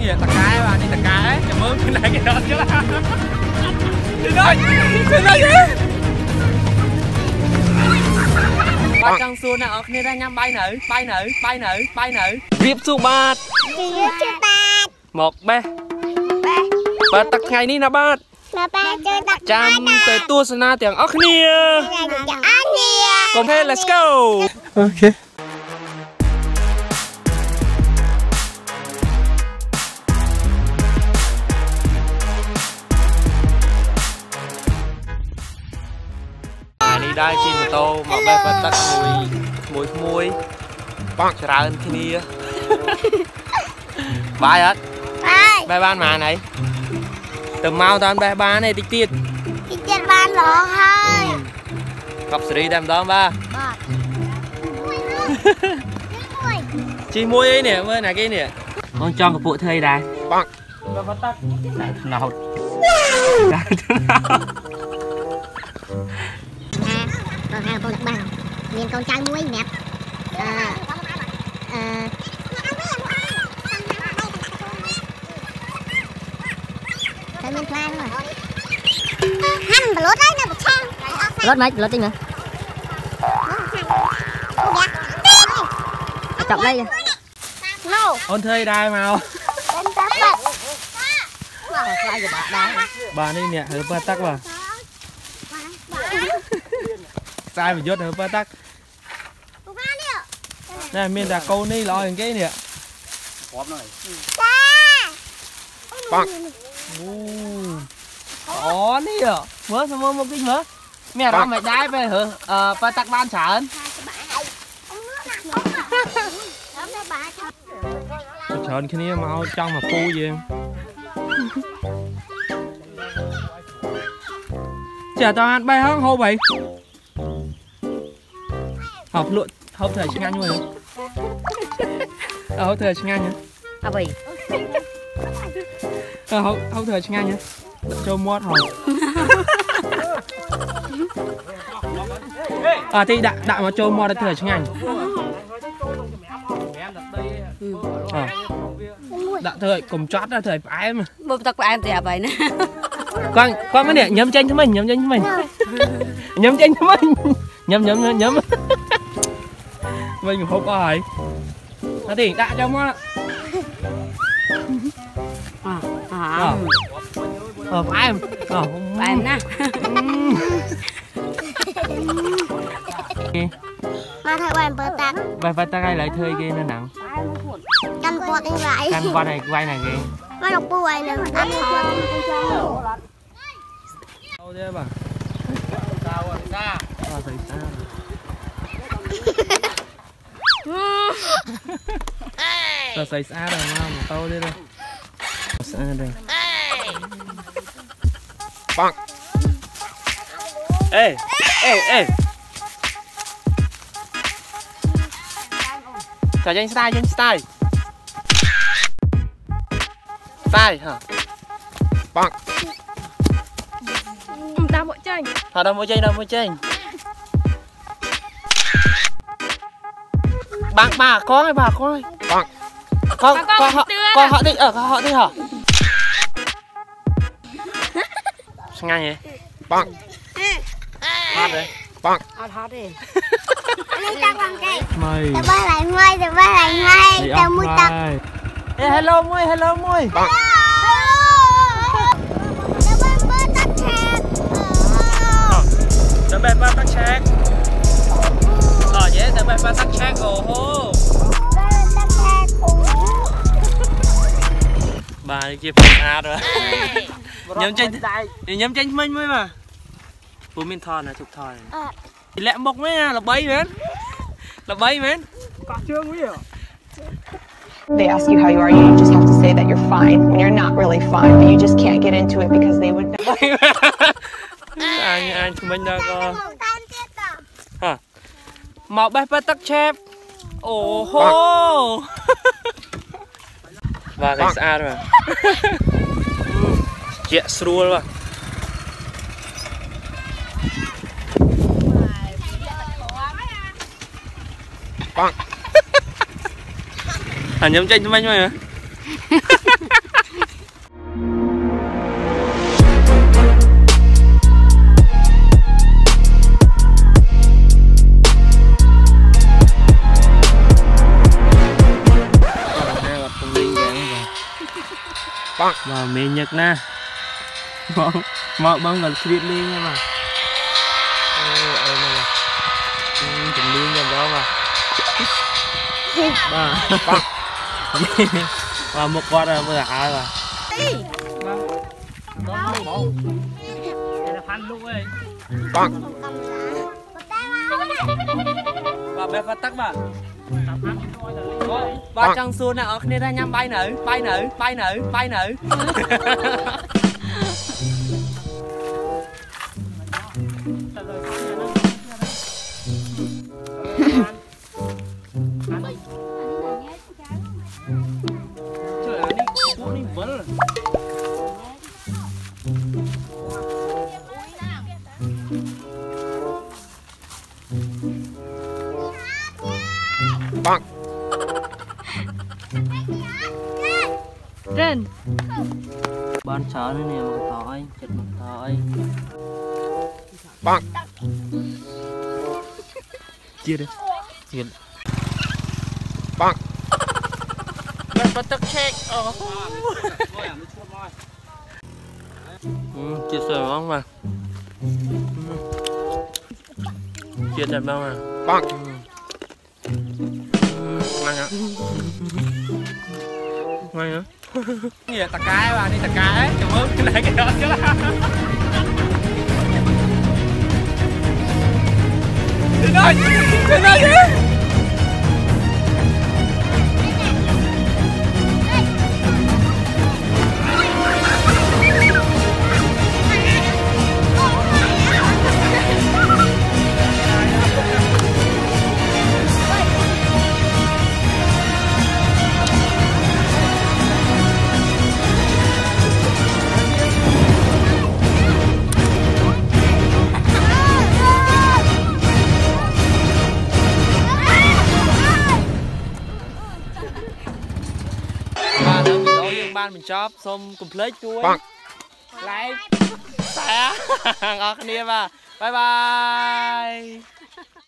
Nè tạc cái bà đi tạc cái chả mớn cái này cái đó chứ là đi đây ba trăng xuân nào kia ra nhắm bay nữ riệp xuống bát một bé ba tạc ngày ní nào bát chăm tới tua sana tiếng ốc nia cùng thế let's go ok đi đây trên mô tô mà bé bắt tắt mùi chả ơn khi nia bài hết bé ban mà này tầm mau toàn bé ban này tích tiết ban lọ thôi cặp xử lý đem đó ba chi muối ấy nè mới này cái nè con cho một bộ thầy đây bằng và bắt tắt nào con hàng con bà miền con trai muối nè cái miền plan rồi hăn bà lót đấy nè bà sang lót mấy lót tinh nữa chọc đây ôn thầy đây màu bà đây nè hợp ba tắc vào sai mà dốt hợp ba tắc này miền đã câu ni lo những cái nè bằng ó đi à mới xong một kinh mới mẹ đó mày đái về hả ba tắc ban chán chọn cái này mau trong mà phu gì em chả tao ăn bay hông hô vậy học luôn học thời tiếng Anh rồi học thời tiếng Anh nhá à vậy học thời tiếng Anh nhá cho mót học thì đã mà cho mót thời tiếng Anh đã thời cùng chót ra thời phải mà bơm tắc em thì vậy nè con cái này nhấm chanh cho mình nhấm chanh mình không có hỏi nó thì đã cho mót phải em nè mà thầy bạn bơ tắc bài phát tay lại thơi kia nó nặng căn quạt như vậy căn quạt này quay này kìa nó đọc bùi nè ăn đâu thế bà sao rồi xa thầy xa rồi thầy xa rồi mà tao đi đây xa đây bằng ê chào danh style hả bằng tao mỗi tranh đâu mỗi tranh bạn bà con ơi bằng con họ đi hả ngay vậy bằng hot đấy bằng hot đi mày tao ba lại mây tao mua tao hello môi bằng tớ bé ba tắc check vậy tớ bé ba tắc check hô bà kia phải rồi nhắm chanh mình mới mà bố mình thon này thuộc thon này lẹ bọc mấy là bay mến có chưa quý à They ask you how you are, you just have to say that you're fine when you're not really fine, but you just can't get into it because they would know. anh mình đã có hả màu bay bắt tắc chép ồ hô và cái xa rồi chẹ srua luôn nhắm chanh cho anh mày hả Và mê nhật na. Bông gần khuyết lên nha mà. Ôi này. Chừng liên gần đó mà. Và một quạt rồi bây giờ ai rồi. Đây là phan lúc ơi. Và bé phát tắc mà. Và trong xuân nào ở đây nhắm bay nữ. Rên. Ban chở nữa nè mà tỏi, chật mặt tỏi. Chia đi. Chia. Bắt tắc check. Chia sẻ ngon mà. Chia đẹp đâu mà. Ngon hả? Ngon hả? Gì vậy? Tạc cái bà đi tạc cái. Cảm ơn cái này cái đó chứ là. Đi đây! Đi đây đi! Ban mình chóp xong complete chuối like share អរគ្នាបាទ bye bye